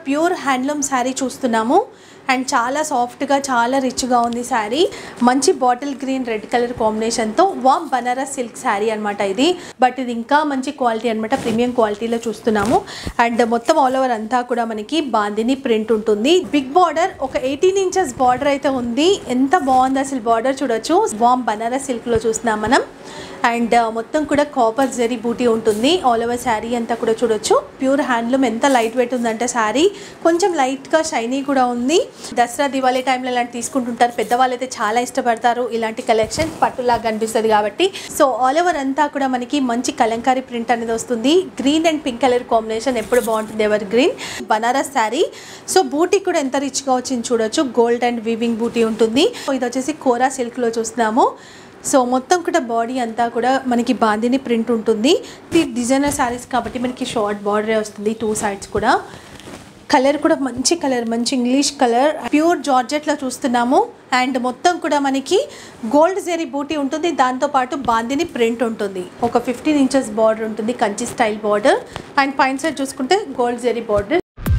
Pure handloom sari చూస్తున్నాము and చాలా సాఫ్ట్గా చాలా రిచ్గా ఉంది శారీ. మంచి బాటిల్ గ్రీన్ రెడ్ కలర్ కాంబినేషన్తో వామ్ బనారస్ సిల్క్ శారీ అనమాట ఇది. బట్ ఇది ఇంకా మంచి క్వాలిటీ అనమాట, ప్రీమియం క్వాలిటీలో చూస్తున్నాము. అండ్ మొత్తం ఆల్ ఓవర్ అంతా కూడా మనకి బాందిని ప్రింట్ ఉంటుంది. బిగ్ బార్డర్, ఒక 18 ఇంచెస్ బార్డర్ అయితే ఉంది. ఎంత బాగుంది అసలు బార్డర్ చూడొచ్చు. వామ్ బనారస్ సిల్క్లో చూస్తున్నాం మనం. అండ్ మొత్తం కూడా కాపర్ జరీ బూటీ ఉంటుంది ఆల్ ఓవర్ శారీ అంతా కూడా చూడొచ్చు. ప్యూర్ హ్యాండ్లూమ్, ఎంత లైట్ వెయిట్ ఉందంటే శారీ, కొంచెం లైట్గా షైనీ కూడా ఉంది. దసరా దివాళీ టైంలో ఇలాంటి తీసుకుంటుంటారు, పెద్దవాళ్ళు అయితే చాలా ఇష్టపడతారు ఇలాంటి కలెక్షన్, పట్టులాగా కనిపిస్తుంది కాబట్టి. సో ఆల్ ఓవర్ అంతా కూడా మనకి మంచి కలంకారీ ప్రింట్ అనేది వస్తుంది. Green and pink colour combination ఎప్పుడు బాగుంటుంది, evergreen Banaras sari. So buti కూడా ఎంత రిచ్గా వచ్చింది చూడొచ్చు, గోల్డ్ అండ్ వీవింగ్ బూటీ ఉంటుంది. ఇది వచ్చేసి కోరా సిల్క్లో చూస్తున్నాము. సో మొత్తం కూడా బాడీ అంతా కూడా మనకి బాందిని ప్రింట్ ఉంటుంది. ఇది డిజైనర్ శారీస్ కాబట్టి మనకి షార్ట్ బార్డరే వస్తుంది 2 sides కూడా. కలర్ కూడా మంచి కలర్, మంచి ఇంగ్లీష్ కలర్, ప్యూర్ జార్జెట్లో చూస్తున్నాము. అండ్ మొత్తం కూడా మనకి గోల్డ్ జరీ బూటీ ఉంటుంది, దాంతోపాటు బాందిని ప్రింట్ ఉంటుంది. ఒక 15 ఇంచెస్ బార్డర్ ఉంటుంది, కంచి స్టైల్ బార్డర్. అండ్ పైన సైడ్ చూసుకుంటే gold zari border.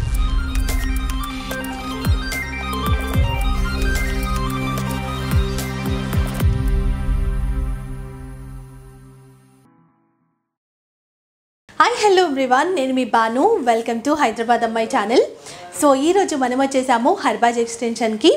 Hi hello everyone, నేను మీ Bhanu. Welcome to Hyderabad Ammayi channel. So ఈరోజు మనం వచ్చేసాము హర్బాజ్ ఎక్స్టెన్షన్కి.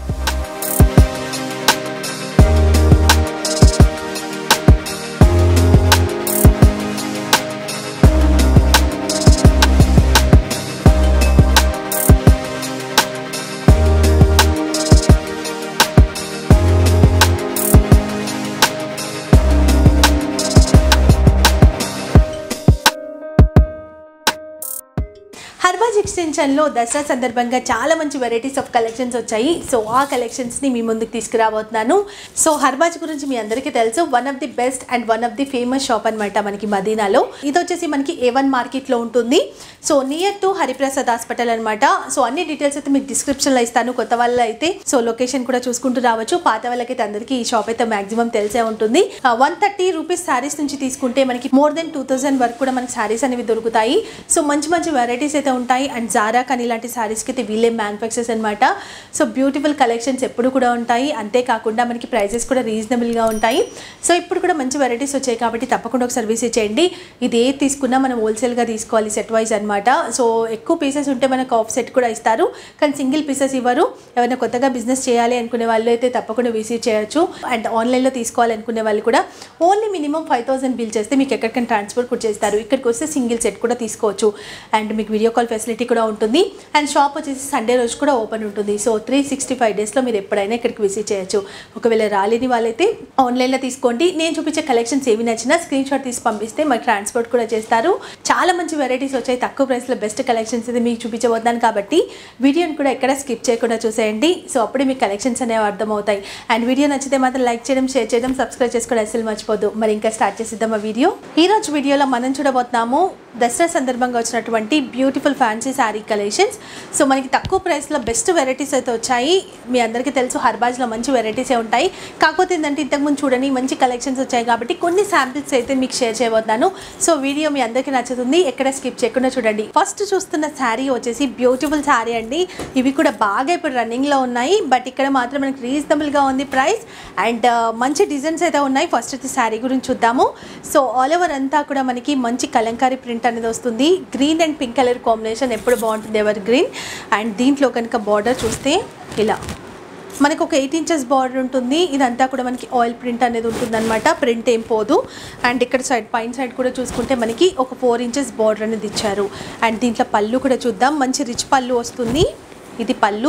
హర్బాజ్ ఎక్స్టెన్షన్లో దసరా సందర్భంగా చాలా మంచి వెరైటీస్ ఆఫ్ కలెక్షన్స్ వచ్చాయి. సో ఆ కలెక్షన్స్ని మీ ముందుకు తీసుకురాబోతున్నాను. సో హర్బాజ్ గురించి మీ అందరికీ తెలుసు, one of the best and one of the famous shop అనమాట మనకి మదీనాలో. ఇది వచ్చేసి మనకి A1 మార్కెట్లో ఉంటుంది. So near to Hariprasad hospital అనమాట. సో అన్ని డీటెయిల్స్ అయితే మీకు డిస్క్రిప్షన్లో ఇస్తాను. కొత్త వాళ్ళు అయితే సో లొకేషన్ కూడా చూసుకుంటూ రావచ్చు. పాత వాళ్ళకైతే అందరికీ ఈ షాప్ అయితే మాక్సిమం తెలిసే ఉంటుంది. 130 రూపీస్ శారీస్ నుంచి తీసుకుంటే మనకి మోర్ దెన్ 2000 వరకు కూడా మనకి శారీస్ అనేవి దొరుకుతాయి. సో మంచి మంచి వెరైటీస్ అయితే ఉంటాయి. అండ్ జారా కానీ ఇలాంటి శారీస్కి అయితే వీళ్ళే మ్యానుఫ్యాక్చర్స్ అనమాట. సో బ్యూటిఫుల్ కలెక్షన్స్ ఎప్పుడు కూడా ఉంటాయి. అంతేకాకుండా మనకి ప్రైజెస్ కూడా రీజనబుల్గా ఉంటాయి. సో ఇప్పుడు కూడా మంచి వెరైటీస్ వచ్చాయి కాబట్టి తప్పకుండా ఒకసారి విజిట్ చేయండి. ఇది ఏ తీసుకున్నా మనం హోల్సేల్గా తీసుకోవాలి, సెట్ వైజ్ అనమాట. సో ఎక్కువ పీసెస్ ఉంటే మనకు ఆఫ్ సెట్ కూడా ఇస్తారు, కానీ సింగిల్ పీసెస్ ఇవ్వరు. ఎవరైనా కొత్తగా బిజినెస్ చేయాలి అనుకునే వాళ్ళు అయితే తప్పకుండా విజిట్ చేయొచ్చు. అండ్ ఆన్లైన్లో తీసుకోవాలనుకునే వాళ్ళు కూడా ఓన్లీ మినిమం 5000 బిల్ చేస్తే మీకు ఎక్కడికైనా ట్రాన్స్పోర్ట్ కూడా చేస్తారు. ఇక్కడికి వస్తే సింగిల్ సెట్ కూడా తీసుకోవచ్చు. అండ్ మీకు వీడియో కాల్ ఫెసిలిటీ కూడా ఉంటుంది. అండ్ షాప్ వచ్చేసి సండే రోజు కూడా ఓపెన్ ఉంటుంది. సో 365 డేస్లో మీరు ఎప్పుడైనా ఇక్కడికి విజిట్ చేయొచ్చు. ఒకవేళ రాలేని వాళ్ళైతే ఆన్లైన్లో తీసుకోండి. నేను చూపించే కలెక్షన్స్ ఏవి నచ్చినా స్క్రీన్ షాట్ తీసి పంపిస్తే మాకు ట్రాన్స్పోర్ట్ కూడా చేస్తారు. చాలా మంచి వెరైటీస్ వచ్చాయి, తక్కువ ప్రైస్లో బెస్ట్ కలెక్షన్స్ అయితే మీకు చూపించబోతున్నాను కాబట్టి వీడియోని కూడా ఎక్కడ స్కిప్ చేయకుండా చూసేయండి. సో అప్పుడే మీకు కలెక్షన్స్ అనేవి అర్థమవుతాయి. అండ్ వీడియో నచ్చితే మాత్రం లైక్ చేయడం, షేర్ చేయడం, సబ్స్క్రైబ్ చేసుకోవడం అసలు మర్చిపోద్దు. మరి ఇంకా స్టార్ట్ చేసిద్దాం ఆ వీడియో. ఈ రోజు వీడియోలో మనం చూడబోతున్నాము దసరా సందర్భంగా వచ్చినటువంటి beautiful fancy sari collections. So మనకి తక్కువ ప్రైస్లో బెస్ట్ వెరైటీస్ అయితే వచ్చాయి. మీ అందరికీ తెలుసు హర్బాజ్లో మంచి వెరైటీసే ఉంటాయి. కాకపోతే ఏంటంటే ఇంతకుముందు చూడండి మంచి కలెక్షన్స్ వచ్చాయి కాబట్టి కొన్ని శాంపిల్స్ అయితే మీకు షేర్ చేయబోతున్నాను. సో వీడియో మీ అందరికీ నచ్చుతుంది, ఎక్కడ స్కిప్ చేయకుండా చూడండి. ఫస్ట్ చూస్తున్న శారీ వచ్చేసి బ్యూటిఫుల్ శారీ అండి. ఇవి కూడా బాగా ఇప్పుడు రన్నింగ్లో ఉన్నాయి. బట్ ఇక్కడ మాత్రం మనకి రీజనబుల్గా ఉంది ప్రైస్. అండ్ మంచి డిజైన్స్ అయితే ఉన్నాయి. ఫస్ట్ అయితే శారీ గురించి చూద్దాము. సో ఆల్ ఓవర్ అంతా కూడా మనకి మంచి కలంకారీ ప్రింట్ అనేది వస్తుంది. Green and pink colour combination ఎప్పుడు బాగుంటుంది, ఎవర్ గ్రీన్. అండ్ దీంట్లో కనుక బార్డర్ చూస్తే ఇలా మనకు ఒక 8 ఇంచెస్ బార్డర్ ఉంటుంది. ఇదంతా కూడా మనకి ఆయిల్ ప్రింట్ అనేది ఉంటుందన్నమాట, ప్రింట్ ఏం పోదు. అండ్ ఇక్కడ సైడ్ పైన సైడ్ కూడా చూసుకుంటే మనకి ఒక 4 ఇంచెస్ బార్డర్ అనేది ఇచ్చారు. అండ్ దీంట్లో పళ్ళు కూడా చూద్దాం, మంచి రిచ్ పళ్ళు వస్తుంది. ఇది పళ్ళు,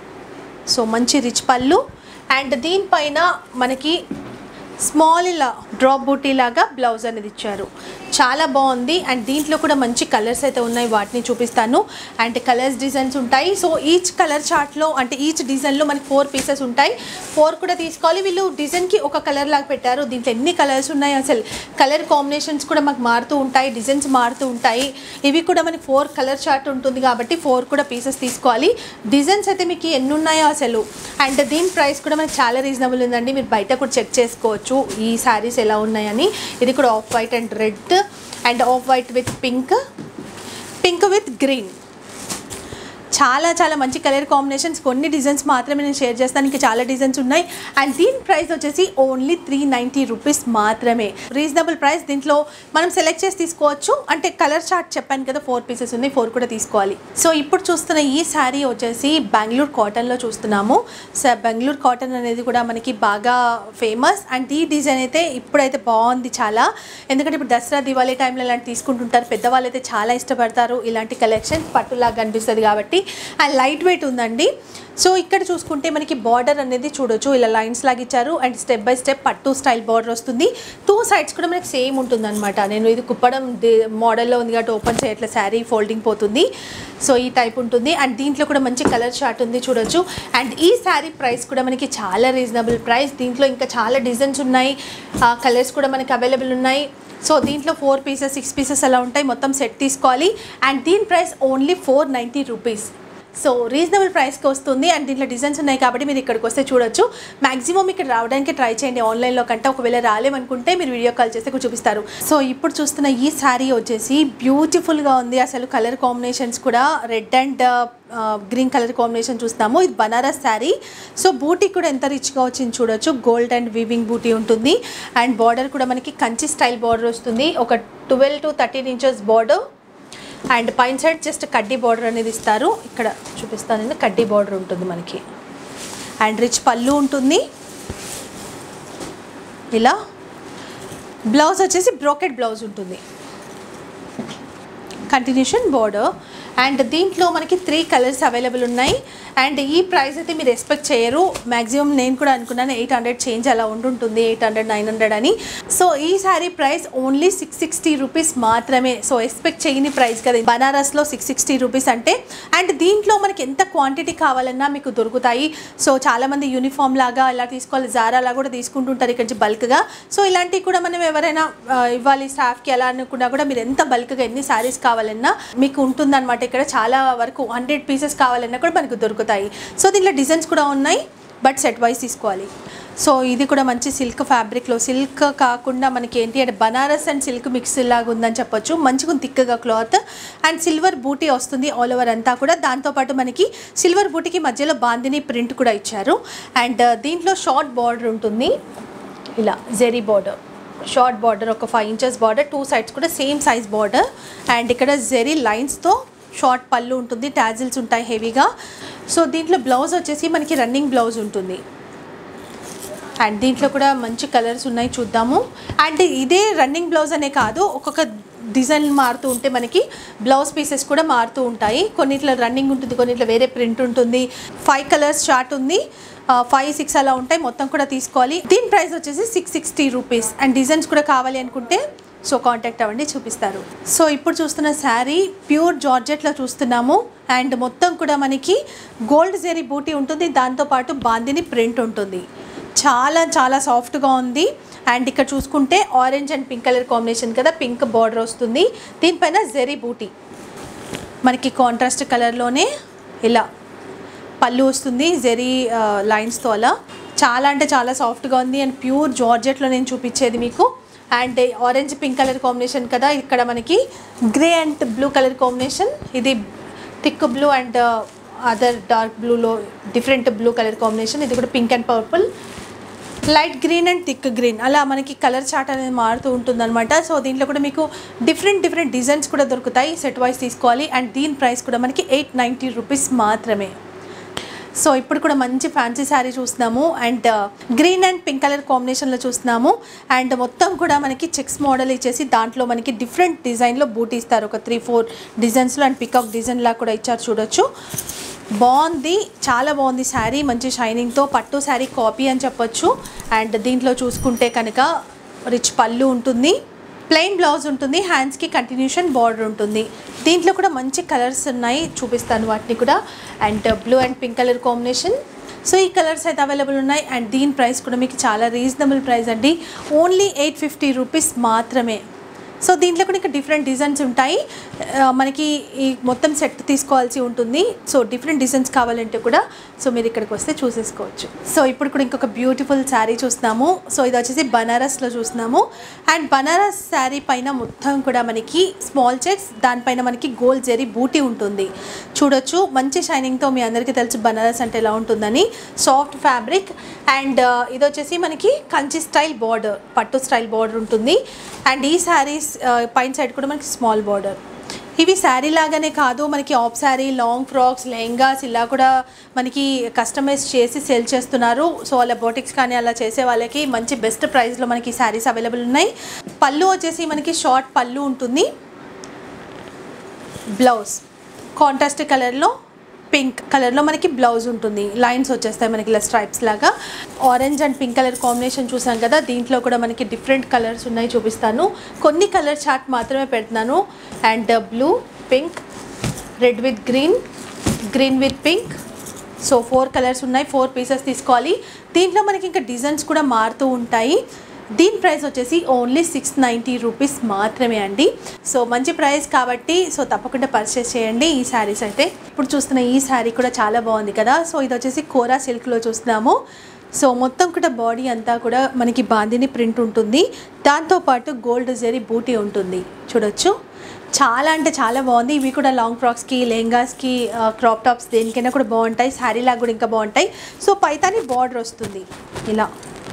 సో మంచి రిచ్ పళ్ళు. అండ్ దీనిపైన మనకి స్మాల్ ఇలా డ్రాప్ బూటీ లాగా బ్లౌజ్ అనేది ఇచ్చారు, చాలా బాగుంది. అండ్ దీంట్లో కూడా మంచి కలర్స్ అయితే ఉన్నాయి, వాటిని చూపిస్తాను. అండ్ కలర్స్ డిజైన్స్ ఉంటాయి. సో ఈచ్ కలర్ చార్ట్లో అంటే ఈచ్ డిజైన్లో మనకి 4 పీసెస్ ఉంటాయి. 4 కూడా తీసుకోవాలి. వీళ్ళు డిజైన్కి ఒక కలర్ లాగా పెట్టారు. దీంట్లో ఎన్ని కలర్స్ ఉన్నాయి అసలు, కలర్ కాంబినేషన్స్ కూడా మాకు మారుతూ ఉంటాయి, డిజైన్స్ మారుతూ ఉంటాయి. ఇవి కూడా మనకి 4 కలర్ చార్ట్ ఉంటుంది కాబట్టి 4 కూడా పీసెస్ తీసుకోవాలి. డిజైన్స్ అయితే మీకు ఎన్ని ఉన్నాయో అసలు. అండ్ దీని ప్రైస్ కూడా మనకి చాలా రీజనబుల్ ఉందండి, మీరు బయట కూడా చెక్ చేసుకోవచ్చు ఈ శారీస్ ఎలా ఉన్నాయని. ఇది కూడా off white and red, and off white with pink, pink with green. చాలా చాలా మంచి కలర్ కాంబినేషన్స్, కొన్ని డిజైన్స్ మాత్రమే నేను షేర్ చేస్తాను, ఇంకా చాలా డిజైన్స్ ఉన్నాయి. అండ్ దీని ప్రైస్ వచ్చేసి ఓన్లీ 390 రూపీస్ మాత్రమే. Reasonable price. దీంట్లో మనం సెలెక్ట్ చేసి తీసుకోవచ్చు. అంటే కలర్ చార్ట్ చెప్పాను కదా, 4 పీసెస్ ఉన్నాయి, 4 కూడా తీసుకోవాలి. సో ఇప్పుడు చూస్తున్న ఈ శారీ వచ్చేసి బెంగళూరు కాటన్లో చూస్తున్నాము. సో బెంగళూరు కాటన్ అనేది కూడా మనకి బాగా ఫేమస్. అండ్ ఈ డిజైన్ అయితే ఇప్పుడైతే బాగుంది చాలా, ఎందుకంటే ఇప్పుడు దసరా దివాళీ టైంలో ఇలాంటి తీసుకుంటుంటారు, పెద్దవాళ్ళు అయితే చాలా ఇష్టపడతారు ఇలాంటి కలెక్షన్. పట్టులాగా కనిపిస్తుంది కాబట్టి. అండ్ లైట్ వెయిట్ ఉందండి. సో ఇక్కడ చూసుకుంటే మనకి బార్డర్ అనేది చూడొచ్చు, ఇలా లైన్స్ లాగా ఇచ్చారు. అండ్ స్టెప్ బై స్టెప్ పట్టు స్టైల్ బార్డర్ వస్తుంది. 2 సైడ్స్ కూడా మనకి సేమ్ ఉంటుంది అనమాట. నేను ఇది కుప్పడం మోడల్లో ఉంది కాబట్టి ఓపెన్ చేయట్ల, శారీ ఫోల్డింగ్ పోతుంది. సో ఈ టైప్ ఉంటుంది. అండ్ దీంట్లో కూడా మంచి కలర్ చార్ట్ ఉంది చూడొచ్చు. అండ్ ఈ శారీ ప్రైస్ కూడా మనకి చాలా రీజనబుల్ ప్రైస్. దీంట్లో ఇంకా చాలా డిజైన్స్ ఉన్నాయి, కలర్స్ కూడా మనకి అవైలబుల్ ఉన్నాయి. సో దీంట్లో 4 పీసెస్ 6 పీసెస్ అలా ఉంటాయి, మొత్తం సెట్ తీసుకోవాలి. అండ్ దీని price only 490 rupees. So reasonable ప్రైస్కి వస్తుంది. అండ్ దీంట్లో డిజైన్స్ ఉన్నాయి కాబట్టి మీరు ఇక్కడికి వస్తే చూడొచ్చు. మ్యాక్సిమం ఇక్కడ రావడానికి ట్రై చేయండి ఆన్లైన్లో కంటే. ఒకవేళ రాలేమనుకుంటే మీరు వీడియో కాల్ చేస్తే చూపిస్తారు. సో ఇప్పుడు చూస్తున్న ఈ శారీ వచ్చేసి బ్యూటిఫుల్గా ఉంది. అసలు కలర్ కాంబినేషన్స్ కూడా red and green colour combination చూస్తాము. ఇది బనారస్ శారీ. సో బూటీ కూడా ఎంత రిచ్గా వచ్చింది చూడొచ్చు. గోల్డ్ అండ్ వీవింగ్ బూటీ ఉంటుంది. అండ్ బార్డర్ కూడా మనకి కంచి స్టైల్ బార్డర్ వస్తుంది. ఒక 12 to 13 ఇంచెస్ బార్డర్. అండ్ పైన సైడ్ జస్ట్ కడ్డీ బార్డర్ అనేది ఇస్తారు. ఇక్కడ చూపిస్తాను, కడ్డీ బార్డర్ ఉంటుంది మనకి. అండ్ రిచ్ పళ్ళు ఉంటుంది. ఇలా బ్లౌజ్ వచ్చేసి బ్రోకెట్ బ్లౌజ్ ఉంటుంది, కంటిన్యూషన్ బార్డర్. అండ్ దీంట్లో మనకి 3 కలర్స్ అవైలబుల్ ఉన్నాయి. అండ్ ఈ ప్రైస్ అయితే మీరు ఎక్స్పెక్ట్ చేయరు. మ్యాక్సిమం నేను కూడా అనుకున్నాను 800 చేంజ్ అలా ఉంటుంటుంది, 800 900 అని. సో ఈ శారీ ప్రైస్ ఓన్లీ 660 రూపీస్ మాత్రమే. సో ఎక్స్పెక్ట్ చేయని ప్రైస్ కదా బనారస్లో 660 రూపీస్ అంటే. అండ్ దీంట్లో మనకి ఎంత క్వాంటిటీ కావాలన్నా మీకు దొరుకుతాయి. సో చాలామంది యూనిఫామ్ లాగా ఇలా తీసుకోవాలి, జారాలా కూడా తీసుకుంటుంటారు ఇక్కడ నుంచి బల్క్గా. సో ఇలాంటివి కూడా మనం ఎవరైనా ఇవ్వాలి స్టాఫ్కి అలా అనుకున్నా కూడా మీరు ఎంత బల్క్గా ఎన్ని శారీస్ కావాలన్నా మీకు ఉంటుందన్నమాట. ఇక్కడ చాలా వరకు 100 పీసెస్ కావాలన్నా కూడా మనకు దొరుకుతాయి. సో దీంట్లో డిజైన్స్ కూడా ఉన్నాయి, బట్ సెట్ వైజ్ తీసుకోవాలి. సో ఇది కూడా మంచి సిల్క్ ఫ్యాబ్రిక్లో, సిల్క్ కాకుండా మనకి ఏంటి అంటే బనారస్ అండ్ సిల్క్ మిక్స్ లాగా ఉందని చెప్పొచ్చు. మంచిగా థిక్గా క్లాత్. అండ్ సిల్వర్ బూటీ వస్తుంది ఆల్ ఓవర్ అంతా కూడా. దాంతోపాటు మనకి సిల్వర్ బూటీకి మధ్యలో బాందిని ప్రింట్ కూడా ఇచ్చారు. అండ్ దీంట్లో షార్ట్ బార్డర్ ఉంటుంది, ఇలా జెరీ బార్డర్, షార్ట్ బార్డర్, ఒక 5 ఇంచెస్ బార్డర్. 2 సైడ్స్ కూడా సేమ్ సైజ్ బార్డర్. అండ్ ఇక్కడ జెరీ లైన్స్తో షార్ట్ పళ్ళు ఉంటుంది, టాజిల్స్ ఉంటాయి హెవీగా. సో దీంట్లో బ్లౌజ్ వచ్చేసి మనకి రన్నింగ్ బ్లౌజ్ ఉంటుంది. అండ్ దీంట్లో కూడా మంచి కలర్స్ ఉన్నాయి, చూద్దాము. అండ్ ఇదే రన్నింగ్ బ్లౌజ్ అనే కాదు, ఒక్కొక్క డిజైన్ మారుతూ ఉంటే మనకి బ్లౌజ్ పీసెస్ కూడా మారుతూ ఉంటాయి. కొన్నిట్లో రన్నింగ్ ఉంటుంది, కొన్నిట్లో వేరే ప్రింట్ ఉంటుంది. 5 కలర్స్ చార్ట్ ఉంది, 5 6 అలా ఉంటాయి, మొత్తం కూడా తీసుకోవాలి. దీని ప్రైస్ వచ్చేసి 660 రూపీస్. అండ్ డిజైన్స్ కూడా కావాలి అనుకుంటే సో కాంటాక్ట్ అవ్వండి, చూపిస్తారు. సో ఇప్పుడు చూస్తున్న శారీ ప్యూర్ జార్జెట్లో చూస్తున్నాము. అండ్ మొత్తం కూడా మనకి గోల్డ్ జెరీ బూటీ ఉంటుంది, దాంతోపాటు బాందిని ప్రింట్ ఉంటుంది. చాలా చాలా సాఫ్ట్గా ఉంది. అండ్ ఇక్కడ చూసుకుంటే orange and pink colour combination కదా, పింక్ బార్డర్ వస్తుంది. దీనిపైన జెరీ బూటీ మనకి కాంట్రాస్ట్ కలర్లోనే ఇలా పళ్ళు వస్తుంది, జెరీ లైన్స్తో అలా. చాలా అంటే చాలా సాఫ్ట్గా ఉంది. అండ్ ప్యూర్ జార్జెట్లో నేను చూపించేది మీకు. And orange pink colour combination కదా, ఇక్కడ మనకి grey and blue colour combination. ఇది thick blue and other dark బ్లూలో డిఫరెంట్ బ్లూ కలర్ కాంబినేషన్. ఇది కూడా pink and purple, light green and thick green, అలా మనకి కలర్ చార్ట్ అనేది మారుతూ ఉంటుందన్నమాట. సో దీంట్లో కూడా మీకు డిఫరెంట్ డిజైన్స్ కూడా దొరుకుతాయి, సెట్ వైజ్ తీసుకోవాలి. అండ్ దీని ప్రైస్ కూడా మనకి 890 రూపీస్ మాత్రమే. సో ఇప్పుడు కూడా మంచి ఫ్యాన్సీ శారీ చూస్తున్నాము. And green and pink colour కాంబినేషన్లో చూస్తున్నాము. అండ్ మొత్తం కూడా మనకి చెక్స్ మోడల్ ఇచ్చేసి దాంట్లో మనకి డిఫరెంట్ డిజైన్లో బూటీ ఇస్తారు, ఒక 3-4 డిజైన్స్లో. అండ్ పికాక్ డిజైన్ లా కూడా ఇచ్చారు, చూడొచ్చు. బాగుంది, చాలా బాగుంది శారీ, మంచి షైనింగ్తో. పట్టు శారీ కాపీ అని చెప్పొచ్చు. అండ్ దీంట్లో చూసుకుంటే కనుక రిచ్ పళ్ళు ఉంటుంది, ప్లెయిన్ బ్లౌజ్ ఉంటుంది, హ్యాండ్స్కి కంటిన్యూషన్ బార్డర్ ఉంటుంది. దీంట్లో కూడా మంచి కలర్స్ ఉన్నాయి, చూపిస్తాను వాటిని కూడా. And blue and pink colour combination. So ఈ కలర్స్ అయితే అవైలబుల్ ఉన్నాయి. అండ్ దీని ప్రైస్ కూడా మీకు చాలా రీజనబుల్ ప్రైస్ అండి, ఓన్లీ 850 రూపీస్ మాత్రమే. సో దీంట్లో కూడా ఇంకా డిఫరెంట్ డిజైన్స్ ఉంటాయి. మనకి ఈ మొత్తం సెట్ తీసుకోవాల్సి ఉంటుంది. సో డిఫరెంట్ డిజైన్స్ కావాలంటే కూడా సో మీరు ఇక్కడికి వస్తే చూసేసుకోవచ్చు. సో ఇప్పుడు కూడా ఇంకొక బ్యూటిఫుల్ శారీ చూస్తున్నాము. సో ఇది వచ్చేసి బనారస్లో చూస్తున్నాము. అండ్ బనారస్ శారీ పైన మొత్తం కూడా మనకి స్మాల్ చెక్స్, దానిపైన మనకి గోల్డ్ జరీ బూటీ ఉంటుంది. చూడొచ్చు మంచి షైనింగ్తో. మీ అందరికీ తెలుసు బనారస్ అంటే ఎలా ఉంటుందని. సాఫ్ట్ ఫ్యాబ్రిక్ అండ్ ఇది వచ్చేసి మనకి కంచి స్టైల్ బార్డర్, పట్టు స్టైల్ బార్డర్ ఉంటుంది. అండ్ ఈ శారీస్ పైన సైడ్ కూడా మనకి స్మాల్ బార్డర్. ఇవి శారీ లాగానే కాదు, మనకి half sari, long frocks, lehengas ఇలా కూడా మనకి కస్టమైజ్ చేసి సేల్ చేస్తున్నారు. సో అలా బోటిక్స్ కానీ అలా చేసే వాళ్ళకి మంచి బెస్ట్ ప్రైస్లో మనకి శారీస్ అవైలబుల్ ఉన్నాయి. పళ్ళు వచ్చేసి మనకి షార్ట్ పళ్ళు ఉంటుంది. బ్లౌజ్ కాంట్రాస్ట్ కలర్లో, పింక్ కలర్లో మనకి బ్లౌజ్ ఉంటుంది. లైన్స్ వచ్చేస్తాయి మనకి ఇలా స్ట్రైప్స్ లాగా. Orange and pink colour combination చూసాం కదా, దీంట్లో కూడా మనకి డిఫరెంట్ కలర్స్ ఉన్నాయి, చూపిస్తాను. కొన్ని కలర్ చార్ట్ మాత్రమే పెడుతున్నాను. And blue, pink, red with green, green with pink. So 4 colours ఉన్నాయి. 4 పీసెస్ తీసుకోవాలి. దీంట్లో మనకి ఇంకా డిజైన్స్ కూడా మారుతూ ఉంటాయి. దీని ప్రైస్ వచ్చేసి ఓన్లీ 690 రూపీస్ మాత్రమే అండి. సో మంచి ప్రైస్ కాబట్టి సో తప్పకుండా పర్చేస్ చేయండి ఈ శారీస్ అయితే. ఇప్పుడు చూస్తున్న ఈ శారీ కూడా చాలా బాగుంది కదా. సో ఇది వచ్చేసి కోరా సిల్క్లో చూస్తున్నాము. సో మొత్తం కూడా బాడీ అంతా కూడా మనకి బాందిని ప్రింట్ ఉంటుంది. దాంతోపాటు గోల్డ్ జరీ బూటీ ఉంటుంది. చూడొచ్చు చాలా అంటే చాలా బాగుంది. ఇవి కూడా లాంగ్ ఫ్రాక్స్కి, లెహంగాస్కి, క్రాప్ టాప్స్ దేనికైనా కూడా బాగుంటాయి. శారీ లాగా కూడా ఇంకా బాగుంటాయి. సో పైతాని బార్డర్ వస్తుంది ఇలా,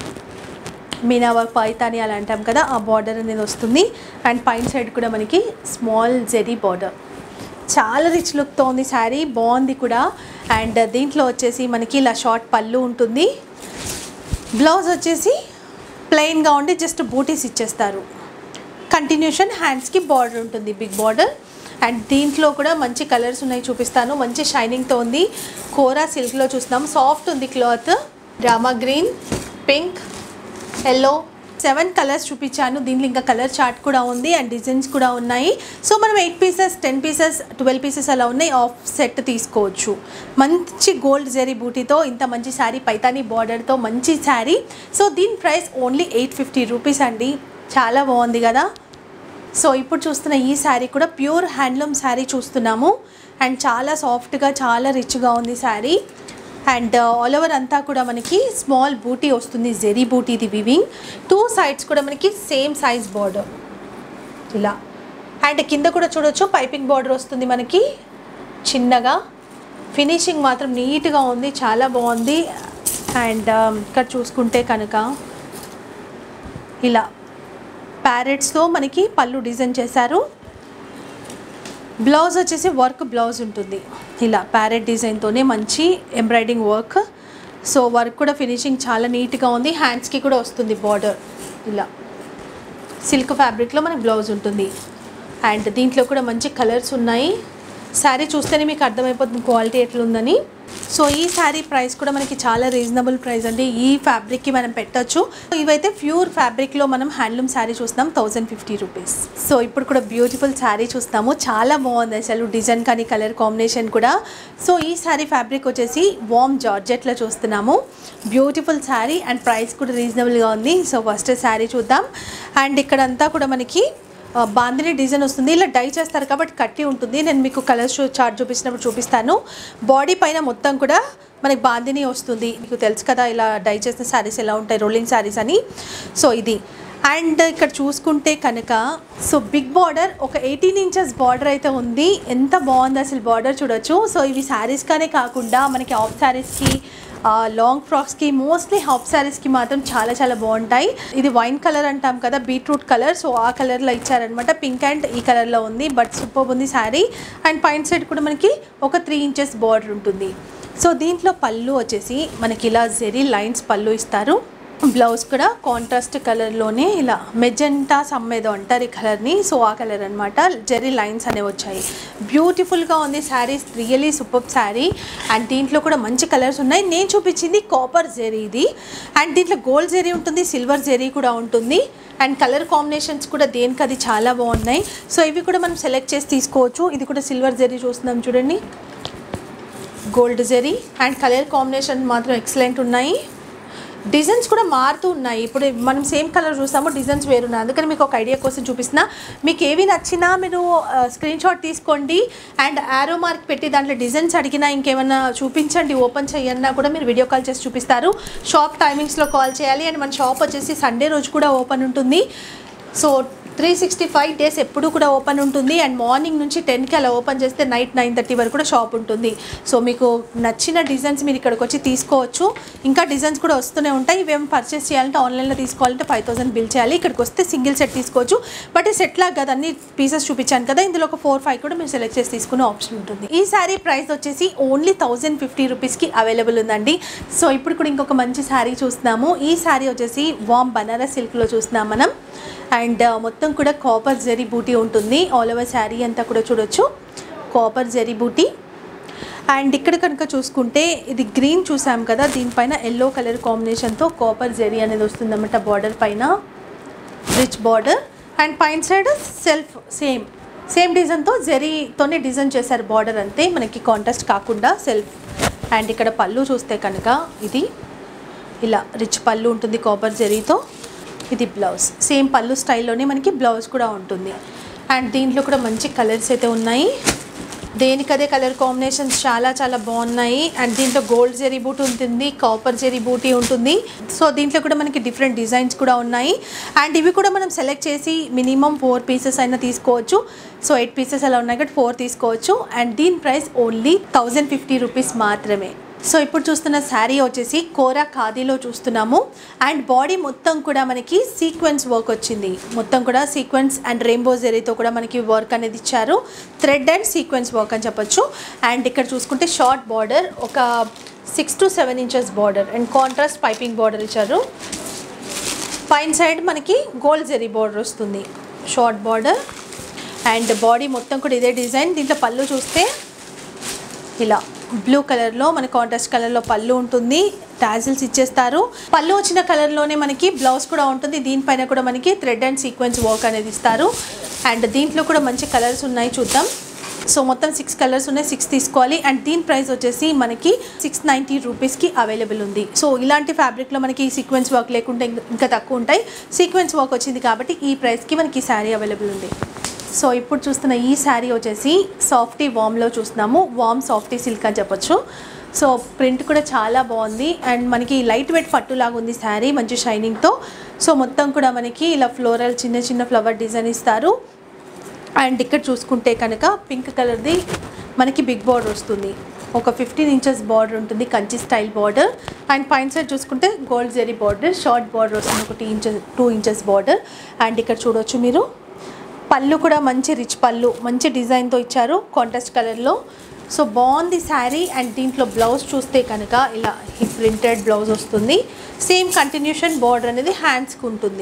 మీనా వర్క్ పైతాని అలా అంటాం కదా, ఆ బార్డర్ అనేది వస్తుంది. అండ్ పైన సైడ్ కూడా మనకి స్మాల్ జెరీ బార్డర్. చాలా రిచ్ లుక్తో ఉంది శారీ, బాగుంది కూడా. అండ్ దీంట్లో వచ్చేసి మనకి ఇలా షార్ట్ పళ్ళు ఉంటుంది. బ్లౌజ్ వచ్చేసి ప్లెయిన్గా ఉండి జస్ట్ బూటీస్ ఇచ్చేస్తారు. కంటిన్యూషన్ హ్యాండ్స్కి బార్డర్ ఉంటుంది, బిగ్ బార్డర్. అండ్ దీంట్లో కూడా మంచి కలర్స్ ఉన్నాయి, చూపిస్తాను. మంచి షైనింగ్తో ఉంది. కోరా సిల్క్లో చూస్తున్నాం. సాఫ్ట్ ఉంది cloth. Rama green, pink, yellow, 7 colours చూపించాను. దీంట్లో ఇంకా కలర్ చార్ట్ కూడా ఉంది అండ్ డిజైన్స్ కూడా ఉన్నాయి. సో మనం 8 పీసెస్, 10 పీసెస్, 12 పీసెస్ అలా ఉన్నాయి. ఆఫ్ సెట్ తీసుకోవచ్చు. మంచి గోల్డ్ జరీ బూటీతో ఇంత మంచి శారీ, పైతానీ బార్డర్తో మంచి శారీ. సో దీని ప్రైస్ ఓన్లీ 850 రూపీస్ అండి. చాలా బాగుంది కదా. సో ఇప్పుడు చూస్తున్న ఈ శారీ కూడా ప్యూర్ హ్యాండ్లూమ్ శారీ చూస్తున్నాము. అండ్ చాలా సాఫ్ట్గా, చాలా రిచ్గా ఉంది శారీ. అండ్ ఆల్ ఓవర్ అంతా కూడా మనకి స్మాల్ బూటీ వస్తుంది, జెరీ బూటీ. ఇది వివింగ్. 2 సైడ్స్ కూడా మనకి సేమ్ సైజ్ బార్డర్ ఇలా. అండ్ కింద కూడా చూడొచ్చు పైపింగ్ బార్డర్ వస్తుంది మనకి చిన్నగా. ఫినిషింగ్ మాత్రం నీట్గా ఉంది, చాలా బాగుంది. అండ్ ఇక్కడ చూసుకుంటే కనుక ఇలా ప్యారెట్స్తో మనకి పళ్ళు డిజైన్ చేశారు. బ్లౌజ్ వచ్చేసి వర్క్ బ్లౌజ్ ఉంటుంది ఇలా, ప్యారెట్ డిజైన్తోనే మంచి ఎంబ్రాయిడింగ్ వర్క్. సో వర్క్ కూడా ఫినిషింగ్ చాలా నీట్గా ఉంది. హ్యాండ్స్కి కూడా వస్తుంది బార్డర్ ఇలా. సిల్క్ ఫ్యాబ్రిక్లో మనకి బ్లౌజ్ ఉంటుంది. అండ్ దీంట్లో కూడా మంచి కలర్స్ ఉన్నాయి. శారీ చూస్తేనే మీకు అర్థమైపోతుంది క్వాలిటీ ఎట్లుందని. సో ఈ శారీ ప్రైస్ కూడా మనకి చాలా రీజనబుల్ ప్రైస్ అండి. ఈ ఫ్యాబ్రిక్కి మనం పెట్టచ్చు. ఇవైతే ప్యూర్ ఫ్యాబ్రిక్లో మనం హ్యాండ్లూమ్ శారీ చూస్తాం, 1050 రూపీస్. సో ఇప్పుడు కూడా బ్యూటిఫుల్ శారీ చూస్తాము. చాలా బాగుంది అసలు, డిజైన్ కానీ కలర్ కాంబినేషన్ కూడా. సో ఈ శారీ ఫ్యాబ్రిక్ వచ్చేసి వామ్ జార్జెట్లో చూస్తున్నాము. బ్యూటిఫుల్ శారీ అండ్ ప్రైస్ కూడా రీజనబుల్గా ఉంది. సో ఫస్ట్ శారీ చూద్దాం. అండ్ ఇక్కడంతా కూడా మనకి బాందిని డిజైన్ వస్తుంది. ఇలా డై చేస్తారు కాబట్టి కట్టి ఉంటుంది. నేను మీకు కలర్ చార్ట్ చూపించినప్పుడు చూపిస్తాను. బాడీ పైన మొత్తం కూడా మనకి బాందిని వస్తుంది. మీకు తెలుసు కదా ఇలా డై చేసిన శారీస్ ఎలా ఉంటాయి, రోలింగ్ శారీస్ అని. సో ఇది. అండ్ ఇక్కడ చూసుకుంటే కనుక సో బిగ్ బార్డర్, ఒక 18 ఇంచెస్ బార్డర్ అయితే ఉంది. ఎంత బాగుంది అసలు బార్డర్ చూడొచ్చు. సో ఇవి శారీస్గానే కాకుండా మనకి ఆఫ్ శారీస్కి, లాంగ్ ఫ్రాక్స్కి, మోస్ట్లీ హాఫ్ శారీస్కి మాత్రం చాలా చాలా బాగుంటాయి. ఇది వైన్ కలర్ అంటాం కదా, బీట్రూట్ కలర్. సో ఆ కలర్లో ఇచ్చారనమాట. పింక్ అండ్ ఈ కలర్లో ఉంది. బట్ సూపర్ ఉంది శారీ. అండ్ పైన సైడ్ కూడా మనకి ఒక 3 ఇంచెస్ బార్డర్ ఉంటుంది. సో దీంట్లో పళ్ళు వచ్చేసి మనకి ఇలా జెరీ లైన్స్ పళ్ళు ఇస్తారు. బ్లౌజ్ కూడా కాంట్రాస్ట్ కలర్లోనే ఇలా మెజెంటా సమ్మేదో అంటారు ఈ కలర్ని. సో ఆ కలర్ అనమాట. జెరీ లైన్స్ అనేవి వచ్చాయి. బ్యూటిఫుల్గా ఉంది sari, really super sari. And దీంట్లో కూడా మంచి కలర్స్ ఉన్నాయి. నేను చూపించింది కాపర్ జెరీ ఇది. అండ్ దీంట్లో గోల్డ్ జెరీ ఉంటుంది, సిల్వర్ జెరీ కూడా ఉంటుంది. అండ్ కలర్ కాంబినేషన్స్ కూడా దేనికి అది చాలా బాగున్నాయి. సో ఇవి కూడా మనం సెలెక్ట్ చేసి తీసుకోవచ్చు. ఇది కూడా సిల్వర్ జెరీ చూస్తున్నాం చూడండి, gold zari. And colour combination మాత్రం ఎక్సలెంట్ ఉన్నాయి. డిజైన్స్ కూడా మారుతూ ఉన్నాయి. ఇప్పుడు మనం సేమ్ కలర్ చూసాము, డిజైన్స్ వేరున్నాయి. అందుకని మీకు ఒక ఐడియా కోసం చూపిస్తున్నా. మీకు ఏవి నచ్చినా మీరు స్క్రీన్ షాట్ తీసుకోండి అండ్ యారో మార్క్ పెట్టి దాంట్లో డిజైన్స్ అడిగినా ఇంకేమైనా చూపించండి, ఓపెన్ చేయన్నా కూడా మీరు వీడియో కాల్ చేసి చూపిస్తారు. షాప్ టైమింగ్స్లో కాల్ చేయాలి. అండ్ మన షాప్ వచ్చేసి సండే రోజు కూడా ఓపెన్ ఉంటుంది. సో 365 డేస్ ఎప్పుడు కూడా ఓపెన్ ఉంటుంది. అండ్ మార్నింగ్ నుంచి 10కి అలా ఓపెన్ చేస్తే నైట్ 9:30 వరకు కూడా షాప్ ఉంటుంది. సో మీకు నచ్చిన డిజైన్స్ మీరు ఇక్కడికి వచ్చి తీసుకోవచ్చు. ఇంకా డిజైన్స్ కూడా వస్తూనే ఉంటాయి. ఇవేం పర్చేస్ చేయాలంటే ఆన్లైన్లో తీసుకోవాలంటే 5000 బిల్ చేయాలి. ఇక్కడికి వస్తే సింగిల్ సెట్ తీసుకోవచ్చు. బట్ ఈ సెట్ లాగా కదా అన్ని పీసెస్ చూపించాను కదా, ఇందులో ఒక 4-5 కూడా మీరు సెలెక్ట్ చేసి తీసుకునే ఆప్షన్ ఉంటుంది. ఈ శారీ ప్రైస్ వచ్చేసి ఓన్లీ 1050 రూపీస్కి అవైలబుల్ ఉందండి. సో ఇప్పుడు కూడా ఇంకొక మంచి శారీ చూస్తున్నాము. ఈ శారీ వచ్చేసి వామ్ బనారస్ సిల్క్లో చూస్తున్నాం మనం. అండ్ మొత్తం కూడా కాపర్ జరీ బూటీ ఉంటుంది. ఆల్ ఓవర్ శారీ అంతా కూడా చూడొచ్చు కాపర్ జరీ బూటీ. అండ్ ఇక్కడ కనుక చూసుకుంటే ఇది గ్రీన్ చూసాం కదా, దీనిపైన ఎల్లో కలర్ కాంబినేషన్తో కాపర్ జరీ అనేది వస్తుందన్నమాట. బార్డర్ పైన రిచ్ బార్డర్ అండ్ పైన సైడ్ సేమ్ డిజైన్తో జరీతోనే డిజైన్ చేశారు. బార్డర్ అంతే, మనకి కాంట్రాస్ట్ కాకుండా సెల్ఫ్. అండ్ ఇక్కడ పళ్ళు చూస్తే కనుక ఇది ఇలా రిచ్ పళ్ళు ఉంటుంది కాపర్ జరీతో. ఇది బ్లౌజ్, సేమ్ పళ్ళు స్టైల్లోనే మనకి బ్లౌజ్ కూడా ఉంటుంది. అండ్ దీంట్లో కూడా మంచి కలర్స్ అయితే ఉన్నాయి. దేనికదే కలర్ కాంబినేషన్స్ చాలా చాలా బాగున్నాయి. అండ్ దీంట్లో గోల్డ్ జరీ బూటీ ఉంటుంది, కాపర్ జరీ బూటీ ఉంటుంది. సో దీంట్లో కూడా మనకి డిఫరెంట్ డిజైన్స్ కూడా ఉన్నాయి. అండ్ ఇవి కూడా మనం సెలెక్ట్ చేసి మినిమం 4 పీసెస్ అయినా తీసుకోవచ్చు. సో 8 పీసెస్ అలా ఉన్నాయి కాబట్టి 4 తీసుకోవచ్చు. అండ్ దీని ప్రైస్ ఓన్లీ 1050 రూపీస్ మాత్రమే. సో ఇప్పుడు చూస్తున్న శారీ వచ్చేసి కోరా ఖాదీలో చూస్తున్నాము. అండ్ బాడీ మొత్తం కూడా మనకి సీక్వెన్స్ వర్క్ వచ్చింది. మొత్తం కూడా సీక్వెన్స్ అండ్ రెయిన్బో జరీతో కూడా మనకి వర్క్ అనేది ఇచ్చారు. థ్రెడ్ అండ్ సీక్వెన్స్ వర్క్ అని చెప్పొచ్చు. అండ్ ఇక్కడ చూసుకుంటే షార్ట్ బార్డర్, ఒక 6 to 7 inches border and contrast piping border ఇచ్చారు. పైన సైడ్ మనకి గోల్డ్ జరీ బార్డర్ వస్తుంది, షార్ట్ బార్డర్. అండ్ బాడీ మొత్తం కూడా ఇదే డిజైన్. దీంట్లో పళ్ళు చూస్తే ఇలా బ్లూ కలర్లో మన కాంట్రాస్ట్ కలర్లో పళ్ళు ఉంటుంది. టాజిల్స్ ఇచ్చేస్తారు. పళ్ళు వచ్చిన కలర్లోనే మనకి బ్లౌజ్ కూడా ఉంటుంది. దీనిపైన కూడా మనకి థ్రెడ్ అండ్ సీక్వెన్స్ వర్క్ అనేది ఇస్తారు. అండ్ దీంట్లో కూడా మంచి కలర్స్ ఉన్నాయి, చూద్దాం. సో మొత్తం 6 కలర్స్ ఉన్నాయి, 6 తీసుకోవాలి. అండ్ దీని ప్రైస్ వచ్చేసి మనకి 690 రూపీస్కి అవైలబుల్ ఉంది. సో ఇలాంటి ఫ్యాబ్రిక్లో మనకి సీక్వెన్స్ వర్క్ లేకుంటే ఇంకా తక్కువ ఉంటాయి. సీక్వెన్స్ వర్క్ వచ్చింది కాబట్టి ఈ ప్రైస్కి మనకి శారీ అవైలబుల్ ఉంది. సో ఇప్పుడు చూస్తున్న ఈ శారీ వచ్చేసి సాఫ్టీ వామ్లో చూస్తున్నాము. వామ్ సాఫ్టీ సిల్క్ అని చెప్పొచ్చు. సో ప్రింట్ కూడా చాలా బాగుంది. అండ్ మనకి లైట్ వెయిట్ పట్టులాగా ఉంది శారీ, మంచి షైనింగ్తో. సో మొత్తం కూడా మనకి ఇలా ఫ్లోరల్ చిన్న చిన్న ఫ్లవర్ డిజైన్ ఇస్తారు. అండ్ ఇక్కడ చూసుకుంటే కనుక పింక్ కలర్ది మనకి బిగ్ బార్డర్ వస్తుంది. ఒక 15 ఇంచెస్ బార్డర్ ఉంటుంది, కంచి స్టైల్ బార్డర్. అండ్ పైన సైడ్ చూసుకుంటే gold zari border, short border వస్తుంది, ఒక 2 ఇంచెస్ బార్డర్. అండ్ ఇక్కడ చూడవచ్చు మీరు పళ్ళు కూడా మంచి రిచ్ పళ్ళు, మంచి డిజైన్తో ఇచ్చారు కాంట్రాస్ట్ కలర్లో. సో బాగుంది శారీ. అండ్ దీంట్లో బ్లౌజ్ చూస్తే కనుక ఇలా ఈ ప్రింటెడ్ బ్లౌజ్ వస్తుంది. సేమ్ కంటిన్యూషన్ బార్డర్ అనేది హ్యాండ్స్కి ఉంటుంది.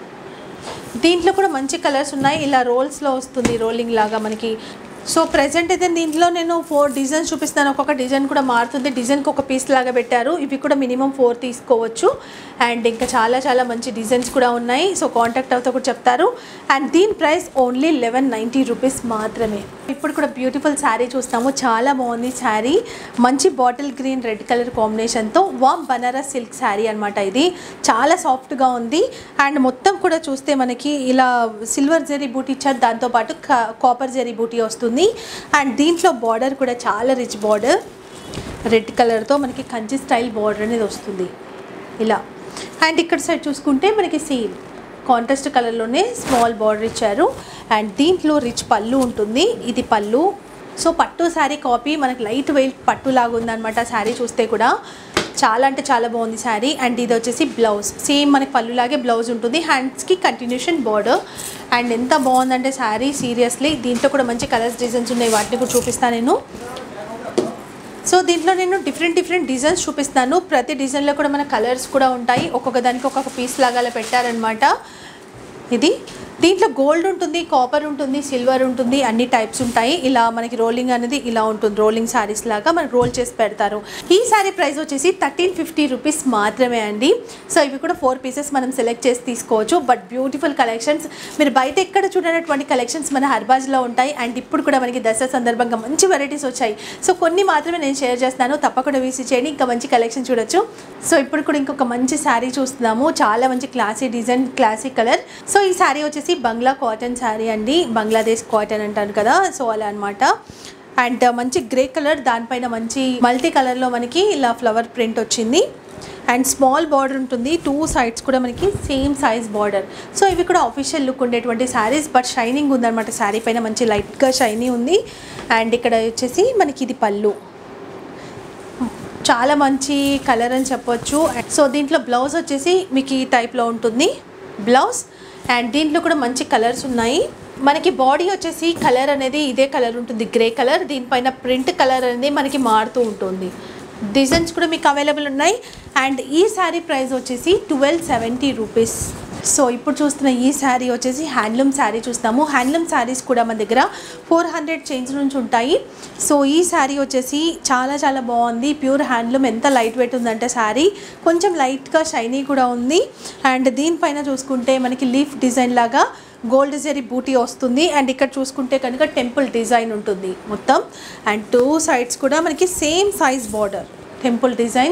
దీంట్లో కూడా మంచి కలర్స్ ఉన్నాయి. ఇలా రోల్స్లో వస్తుంది, రోలింగ్ లాగా మనకి. సో ప్రెజెంట్ అయితే దీంట్లో నేను 4 డిజైన్స్ చూపిస్తాను. ఒక్కొక్క డిజైన్ కూడా మారుతుంది. డిజైన్కి ఒక పీస్ లాగా పెట్టారు. ఇవి కూడా మినిమం 4 తీసుకోవచ్చు. అండ్ ఇంకా చాలా చాలా మంచి డిజైన్స్ కూడా ఉన్నాయి. సో కాంటాక్ట్ అవుతా కూడా చెప్తారు. అండ్ దీని ప్రైస్ ఓన్లీ 1190 రూపీస్ మాత్రమే. ఇప్పుడు కూడా బ్యూటిఫుల్ శారీ చూస్తాము. చాలా బాగుంది శారీ. మంచి బాటిల్ గ్రీన్ రెడ్ కలర్ కాంబినేషన్తో వామ్ బనారస్ సిల్క్ శారీ అనమాట. ఇది చాలా సాఫ్ట్గా ఉంది. అండ్ మొత్తం కూడా చూస్తే మనకి ఇలా సిల్వర్ జరీ బూటీ ఇచ్చారు, దాంతోపాటు కాపర్ జరీ బూటీ వస్తుంది. అండ్ దీంట్లో బార్డర్ కూడా చాలా రిచ్ బార్డర్, రెడ్ కలర్తో మనకి కంచి స్టైల్ బార్డర్ అనేది వస్తుంది ఇలా. అండ్ ఇక్కడ సైడ్ చూసుకుంటే మనకి సేమ్ కాంట్రాస్ట్ కలర్లోనే స్మాల్ బార్డర్ ఇచ్చారు. అండ్ దీంట్లో రిచ్ పళ్ళు ఉంటుంది, ఇది పళ్ళు. సో పట్టు శారీ కాపీ, మనకి లైట్ వెయిట్ పట్టు లాగా ఉందన్నమాట శారీ చూస్తే కూడా. చాలా అంటే చాలా బాగుంది శారీ. అండ్ ఇది వచ్చేసి బ్లౌజ్, సేమ్ మనకి పళ్ళులాగే బ్లౌజ్ ఉంటుంది, హ్యాండ్స్కి కంటిన్యూషన్ బార్డర్. అండ్ ఎంత బాగుందంటే శారీ సీరియస్లీ. దీంట్లో కూడా మంచి కలర్స్ డిజైన్స్ ఉన్నాయి, వాటిని కూడా చూపిస్తాను నేను. సో దీంట్లో నేను డిఫరెంట్ డిజైన్స్ చూపిస్తాను. ప్రతి డిజైన్లో కూడా మన కలర్స్ కూడా ఉంటాయి. ఒక్కొక్క దానికి ఒక్కొక్క పీస్ లాగా పెట్టారనమాట ఇది. దీంట్లో గోల్డ్ ఉంటుంది, కాపర్ ఉంటుంది, సిల్వర్ ఉంటుంది, అన్ని టైప్స్ ఉంటాయి. ఇలా మనకి రోలింగ్ అనేది ఇలా ఉంటుంది, రోలింగ్ శారీస్ లాగా మనకి రోల్ చేసి పెడతారు. ఈ శారీ ప్రైస్ వచ్చేసి 1350 రూపీస్ మాత్రమే అండి. సో ఇవి కూడా 4 పీసెస్ మనం సెలెక్ట్ చేసి తీసుకోవచ్చు. బట్ బ్యూటిఫుల్ కలెక్షన్స్, మీరు బయట ఎక్కడ చూడనటువంటి కలెక్షన్స్ మన హర్బాజ్లో ఉంటాయి. అండ్ ఇప్పుడు కూడా మనకి దసరా సందర్భంగా మంచి వెరైటీస్ వచ్చాయి. సో కొన్ని మాత్రమే నేను షేర్ చేస్తున్నాను, తప్పకుండా విజిట్ చేయండి, ఇంకా మంచి కలెక్షన్ చూడొచ్చు. సో ఇప్పుడు కూడా ఇంకొక మంచి శారీ చూస్తున్నాము, చాలా మంచి classy design, classy colour. So ఈ శారీ వచ్చేసి బంగ్లా కాటన్ శారీ అండి, బంగ్లాదేశ్ కాటన్ అంటారు కదా, సో అలా అనమాట. అండ్ మంచి గ్రే కలర్, దానిపైన మంచి మల్టీ కలర్లో మనకి ఇలా ఫ్లవర్ ప్రింట్ వచ్చింది. అండ్ స్మాల్ బార్డర్ ఉంటుంది, 2 సైడ్స్ కూడా మనకి సేమ్ సైజ్ బార్డర్. సో ఇవి కూడా ఆఫీషియల్ లుక్ ఉండేటువంటి శారీస్, బట్ షైనింగ్ ఉందన్నమాట, శారీ పైన మంచి లైట్గా షైనీ ఉంది. అండ్ ఇక్కడ వచ్చేసి మనకి ఇది పళ్ళు, చాలా మంచి కలర్ అని చెప్పొచ్చు. సో దీంట్లో బ్లౌజ్ వచ్చేసి మీకు ఈ టైప్లో ఉంటుంది బ్లౌజ్. అండ్ దీంట్లో కూడా మంచి కలర్స్ ఉన్నాయి. మనకి బాడీ వచ్చేసి కలర్ అనేది ఇదే కలర్ ఉంటుంది, గ్రే కలర్. దీనిపైన ప్రింట్ కలర్ అనేది మనకి మారుతూ ఉంటుంది. డిజైన్స్ కూడా మీకు అవైలబుల్ ఉన్నాయి. అండ్ ఈ శారీ ప్రైస్ వచ్చేసి 1270 రూపీస్. సో ఇప్పుడు చూస్తున్న ఈ శారీ వచ్చేసి హ్యాండ్లూమ్ శారీ చూస్తాము. హ్యాండ్లూమ్ శారీస్ కూడా మన దగ్గర 400 చేంజ్ నుంచి ఉంటాయి. సో ఈ శారీ వచ్చేసి చాలా చాలా బాగుంది, ప్యూర్ హ్యాండ్లూమ్. ఎంత లైట్ వెయిట్ ఉందంటే శారీ కొంచెం లైట్గా షైనీ కూడా ఉంది. అండ్ దీనిపైన చూసుకుంటే మనకి లీఫ్ డిజైన్ లాగా గోల్డ్ జరీ బూటీ వస్తుంది. అండ్ ఇక్కడ చూసుకుంటే కనుక టెంపుల్ డిజైన్ ఉంటుంది మొత్తం. అండ్ 2 సైడ్స్ కూడా మనకి same size border, temple design.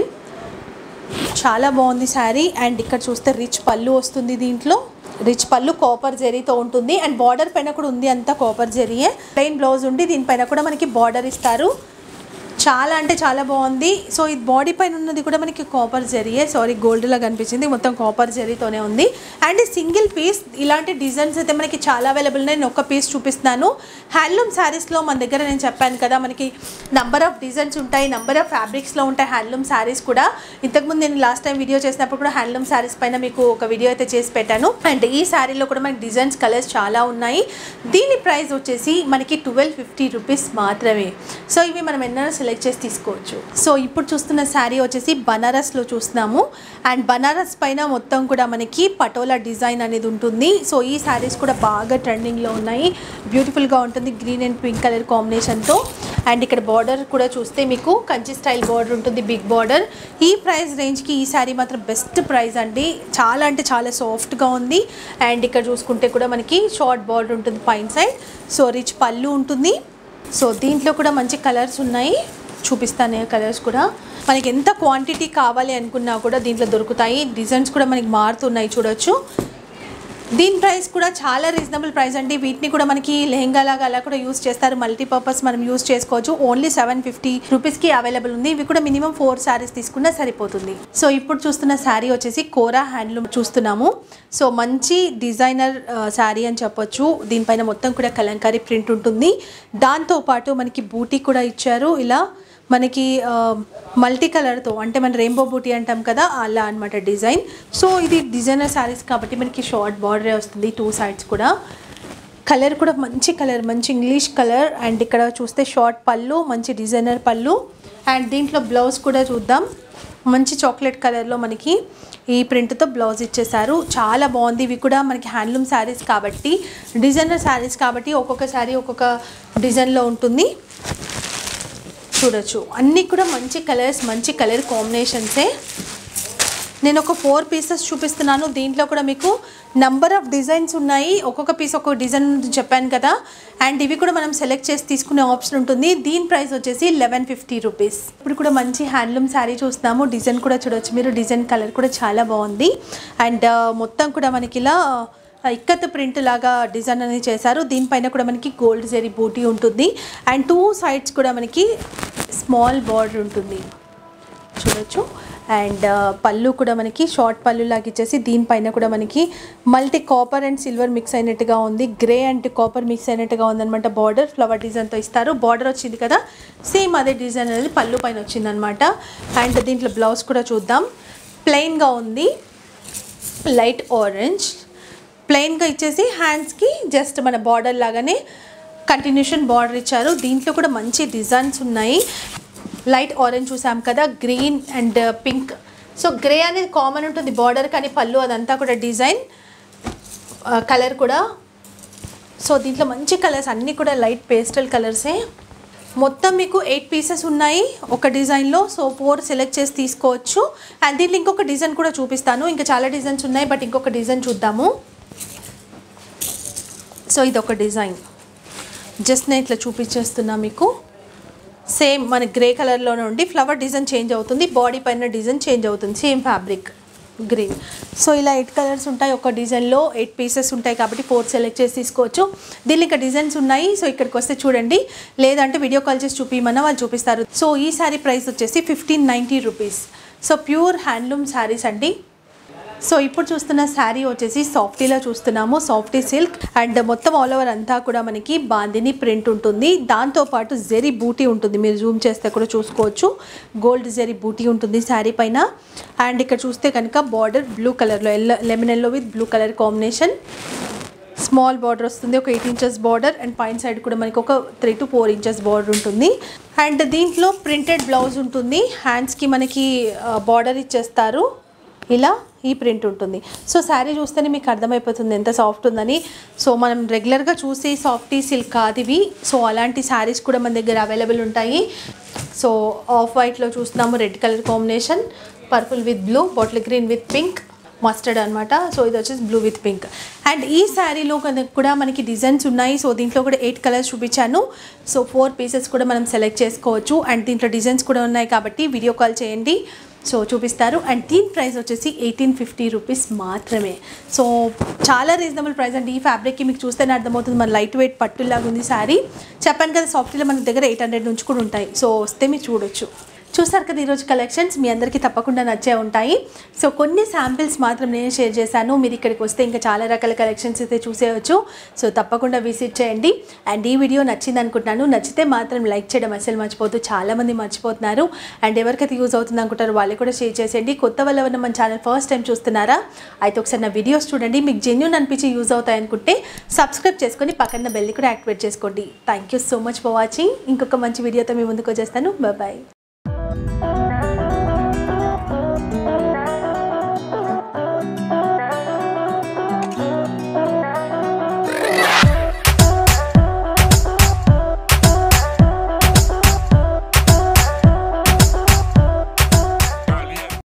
చాలా బాగుంది శారీ. అండ్ ఇక్కడ చూస్తే రిచ్ పళ్ళు వస్తుంది, దీంట్లో రిచ్ పళ్ళు కాపర్ జరీతో ఉంటుంది. అండ్ బార్డర్ పైన కూడా ఉంది, అంతా కాపర్ జరీయే. ప్లెయిన్ బ్లౌజ్ ఉండి దీనిపైన కూడా మనకి బార్డర్ ఇస్తారు. చాలా అంటే చాలా బాగుంది. సో ఇది బాడీ పైన ఉన్నది కూడా మనకి కాపర్ జరీయే, సారీ గోల్డ్ లా కనిపించింది, మొత్తం కాపర్ జరీతోనే ఉంది. అండ్ సింగిల్ పీస్ ఇలాంటి డిజైన్స్ అయితే మనకి చాలా అవైలబుల్ ఉన్నాయి. నేను ఒక పీస్ చూపిస్తున్నాను. హ్యాండ్లూమ్ శారీస్లో మన దగ్గర నేను చెప్పాను కదా మనకి నంబర్ ఆఫ్ డిజైన్స్ ఉంటాయి, నంబర్ ఆఫ్ ఫ్యాబ్రిక్స్లో ఉంటాయి హ్యాండ్లూమ్ శారీస్ కూడా. ఇంతకుముందు నేను లాస్ట్ టైం వీడియో చేసినప్పుడు కూడా హ్యాండ్లూమ్ శారీస్ పైన మీకు ఒక వీడియో అయితే చేసి పెట్టాను. అండ్ ఈ శారీలో కూడా మనకి డిజైన్స్, కలర్స్ చాలా ఉన్నాయి. దీని ప్రైస్ వచ్చేసి మనకి 1250 రూపీస్ మాత్రమే. సో ఇవి మనం ఎన్నో సెలెక్ట్ చేసి తీసుకోవచ్చు. సో ఇప్పుడు చూస్తున్న శారీ వచ్చేసి బనారస్లో చూస్తున్నాము. అండ్ బనారస్ పైన మొత్తం కూడా మనకి పటోలా డిజైన్ అనేది ఉంటుంది. సో ఈ శారీస్ కూడా బాగా ట్రెండింగ్లో ఉన్నాయి, బ్యూటిఫుల్గా ఉంటుంది, గ్రీన్ అండ్ పింక్ కలర్ కాంబినేషన్తో. అండ్ ఇక్కడ బార్డర్ కూడా చూస్తే మీకు కంచి స్టైల్ బార్డర్ ఉంటుంది, బిగ్ బార్డర్. ఈ ప్రైస్ రేంజ్కి ఈ శారీ మాత్రం బెస్ట్ ప్రైస్ అండి, చాలా అంటే చాలా సాఫ్ట్గా ఉంది. అండ్ ఇక్కడ చూసుకుంటే కూడా మనకి షార్ట్ బార్డర్ ఉంటుంది పైన సైడ్. సో రిచ్ పళ్ళు ఉంటుంది. సో దీంట్లో కూడా మంచి కలర్స్ ఉన్నాయి, చూపిస్తాను కలర్స్ కూడా. మనకి ఎంత క్వాంటిటీ కావాలి అనుకున్నా కూడా దీంట్లో దొరుకుతాయి. డిజైన్స్ కూడా మనకి మారుతున్నాయి, చూడొచ్చు. దీని ప్రైస్ కూడా చాలా రీజనబుల్ ప్రైస్ అండి. వీటిని కూడా మనకి లెహంగా లాగా అలా కూడా యూస్ చేస్తారు, మల్టీపర్పస్ మనం యూస్ చేసుకోవచ్చు. ఓన్లీ 750 రూపీస్కి అవైలబుల్ ఉంది. ఇవి కూడా మినిమం 4 శారీస్ తీసుకున్నా సరిపోతుంది. సో ఇప్పుడు చూస్తున్న శారీ వచ్చేసి కోరా హ్యాండ్లూమ్ చూస్తున్నాము. సో మంచి డిజైనర్ శారీ అని చెప్పొచ్చు. దీనిపైన మొత్తం కూడా కలంకారీ ప్రింట్ ఉంటుంది. దాంతోపాటు మనకి బూటీ కూడా ఇచ్చారు, ఇలా మనకి మల్టీ కలర్తో, అంటే మన రెయిన్బో బూటీ అంటాం కదా అలా అనమాట డిజైన్. సో ఇది డిజైనర్ శారీస్ కాబట్టి మనకి షార్ట్ బార్డరే వస్తుంది 2 సైడ్స్ కూడా. కలర్ కూడా మంచి కలర్, మంచి ఇంగ్లీష్ కలర్. అండ్ ఇక్కడ చూస్తే షార్ట్ పళ్ళు, మంచి డిజైనర్ పళ్ళు. అండ్ దీంట్లో బ్లౌజ్ కూడా చూద్దాం, మంచి చాక్లెట్ కలర్లో మనకి ఈ ప్రింట్తో బ్లౌజ్ ఇచ్చేసారు, చాలా బాగుంది. ఇవి కూడా మనకి హ్యాండ్లూమ్ శారీస్ కాబట్టి, డిజైనర్ శారీస్ కాబట్టి ఒక్కొక్క శారీ ఒక్కొక్క డిజైన్లో ఉంటుంది, చూడొచ్చు. అన్నీ కూడా మంచి కలర్స్, మంచి కలర్ కాంబినేషన్సే. నేను ఒక 4 పీసెస్ చూపిస్తున్నాను. దీంట్లో కూడా మీకు నంబర్ ఆఫ్ డిజైన్స్ ఉన్నాయి, ఒక్కొక్క పీస్ ఒక్కొక్క డిజైన్ చెప్పాను కదా. అండ్ ఇవి కూడా మనం సెలెక్ట్ చేసి తీసుకునే ఆప్షన్ ఉంటుంది. దీని ప్రైస్ వచ్చేసి 1150 రూపీస్. ఇప్పుడు కూడా మంచి హ్యాండ్లూమ్ శారీ చూస్తున్నాము. డిజైన్ కూడా చూడొచ్చు మీరు, డిజైన్ కలర్ కూడా చాలా బాగుంది. అండ్ మొత్తం కూడా మనకి ఇలా ఇక్కత్ ప్రింట్ లాగా డిజైన్ అనేది చేశారు. దీనిపైన కూడా మనకి గోల్డ్ జరీ బూటీ ఉంటుంది. అండ్ 2 సైడ్స్ కూడా మనకి స్మాల్ బార్డర్ ఉంటుంది, చూడొచ్చు. అండ్ పళ్ళు కూడా మనకి షార్ట్ పళ్ళు లాగా ఇచ్చేసి దీనిపైన కూడా మనకి multi copper and silver mix అయినట్టుగా ఉంది, గ్రే అండ్ కాపర్ మిక్స్ అయినట్టుగా ఉందన్నమాట. బార్డర్ ఫ్లవర్ డిజైన్తో ఇస్తారు. బార్డర్ వచ్చింది కదా, సేమ్ అదే డిజైన్ అనేది పళ్ళు పైన వచ్చిందనమాట. అండ్ దీంట్లో బ్లౌజ్ కూడా చూద్దాం, ప్లెయిన్గా ఉంది, లైట్ ఆరెంజ్ ప్లెయిన్గా ఇచ్చేసి హ్యాండ్స్కి జస్ట్ మన బార్డర్ లాగానే కంటిన్యూషన్ బార్డర్ ఇచ్చారు. దీంట్లో కూడా మంచి డిజైన్స్ ఉన్నాయి. లైట్ ఆరెంజ్ చూసాం కదా, green and pink. So grey అనేది కామన్ ఉంటుంది బార్డర్, కానీ పళ్ళు అదంతా కూడా డిజైన్ కలర్ కూడా. సో దీంట్లో మంచి కలర్స్ అన్నీ కూడా లైట్ పేస్టల్ కలర్సే. మొత్తం మీకు 8 పీసెస్ ఉన్నాయి ఒక డిజైన్లో. సో 4 సెలెక్ట్ చేసి తీసుకోవచ్చు. అండ్ దీంట్లో ఇంకొక డిజైన్ కూడా చూపిస్తాను. ఇంకా చాలా డిజైన్స్ ఉన్నాయి, బట్ ఇంకొక డిజైన్ చూద్దాము. సో ఇది ఒక డిజైన్, జస్ట్ నేను ఇట్లా చూపించేస్తున్నా మీకు. సేమ్ మన గ్రే కలర్లోనే ఉండి ఫ్లవర్ డిజైన్ చేంజ్ అవుతుంది, బాడీ పైన డిజైన్ చేంజ్ అవుతుంది, సేమ్ ఫ్యాబ్రిక్ గ్రీన్. సో ఇలా 8 కలర్స్ ఉంటాయి ఒక డిజైన్లో, 8 పీసెస్ ఉంటాయి కాబట్టి 4 సెలెక్ట్ చేసి తీసుకోవచ్చు. దీనిలో ఇంకా డిజైన్స్ ఉన్నాయి. సో ఇక్కడికి వస్తే చూడండి, లేదంటే వీడియో కాల్ చేసి చూపించమన్నా వాళ్ళు చూపిస్తారు. సో ఈ శారీ ప్రైస్ వచ్చేసి 1590 rupees. So pure handloom saris అండి. సో ఇప్పుడు చూస్తున్న శారీ వచ్చేసి సాఫ్టీలో చూస్తున్నాము, సాఫ్టీ సిల్క్. అండ్ మొత్తం ఆల్ ఓవర్ అంతా కూడా మనకి బాందిని ప్రింట్ ఉంటుంది, దాంతోపాటు జెరీ బూటీ ఉంటుంది. మీరు జూమ్ చేస్తే కూడా చూసుకోవచ్చు, గోల్డ్ జెరీ బూటీ ఉంటుంది శారీ పైన. అండ్ ఇక్కడ చూస్తే కనుక బార్డర్ బ్లూ కలర్లో, lemon yellow with blue colour combination. Small border వస్తుంది, ఒక 8 ఇంచెస్ బార్డర్. అండ్ పైన సైడ్ కూడా మనకి ఒక 3 to 4 ఇంచెస్ బార్డర్ ఉంటుంది. అండ్ దీంట్లో ప్రింటెడ్ బ్లౌజ్ ఉంటుంది, హ్యాండ్స్కి మనకి బార్డర్ ఇచ్చేస్తారు, ఇలా ఈ ప్రింట్ ఉంటుంది. సో శారీ చూస్తేనే మీకు అర్థమైపోతుంది ఎంత సాఫ్ట్ ఉందని. సో మనం రెగ్యులర్గా చూసి సాఫ్టీ సిల్క్ కాదు ఇవి. సో అలాంటి శారీస్ కూడా మన దగ్గర అవైలబుల్ ఉంటాయి. సో ఆఫ్ వైట్లో చూస్తున్నాము, red colour combination, purple with blue, bottle green with pink, mustard అనమాట. సో ఇది వచ్చేసి బ్లూ విత్ పింక్. అండ్ ఈ శారీలో కూడా మనకి డిజైన్స్ ఉన్నాయి. సో దీంట్లో కూడా 8 కలర్స్ చూపించాను. సో 4 పీసెస్ కూడా మనం సెలెక్ట్ చేసుకోవచ్చు. అండ్ దీంట్లో డిజైన్స్ కూడా ఉన్నాయి కాబట్టి వీడియో కాల్ చేయండి, సో చూపిస్తారు. అండ్ దీని ప్రైస్ వచ్చేసి 1850 రూపీస్ మాత్రమే. సో చాలా రీజనబుల్ ప్రైస్ అండి. ఈ ఫ్యాబ్రిక్కి మీకు చూస్తేనే అర్థమవుతుంది, మన లైట్ వెయిట్ పట్టులాగా ఉంది శారీ. చెప్పాను కదా, సాఫ్టీలో మన దగ్గర 800 నుంచి కూడా ఉంటాయి. సో వస్తే మీరు చూడొచ్చు. చూసారు కదా ఈరోజు కలెక్షన్స్, మీ అందరికీ తప్పకుండా నచ్చే ఉంటాయి. సో కొన్ని శాంపిల్స్ మాత్రం నేను షేర్ చేశాను. మీరు ఇక్కడికి వస్తే ఇంకా చాలా రకాల కలెక్షన్స్ అయితే చూసేయచ్చు. సో తప్పకుండా విజిట్ చేయండి. అండ్ ఈ వీడియో నచ్చింది అనుకుంటున్నాను. నచ్చితే మాత్రం లైక్ చేయడం అసలు మర్చిపోద్దు, చాలామంది మర్చిపోతున్నారు. అండ్ ఎవరికైతే యూజ్ అవుతుంది అనుకుంటారో వాళ్ళు కూడా షేర్ చేసేయండి. కొత్త వాళ్ళు ఎవరైనా మన ఛానల్ ఫస్ట్ టైం చూస్తున్నారా అయితే ఒకసారి నా వీడియోస్ చూడండి. మీకు జెన్యూన్ అనిపించి యూజ్ అవుతాయి అనుకుంటే సబ్స్క్రైబ్ చేసుకొని పక్కన బెల్ కూడా యాక్టివేట్ చేసుకోండి. Thank you so much for watching. ఇంకొక మంచి వీడియోతో మీ ముందుకు వచ్చేస్తాను. బాయ్.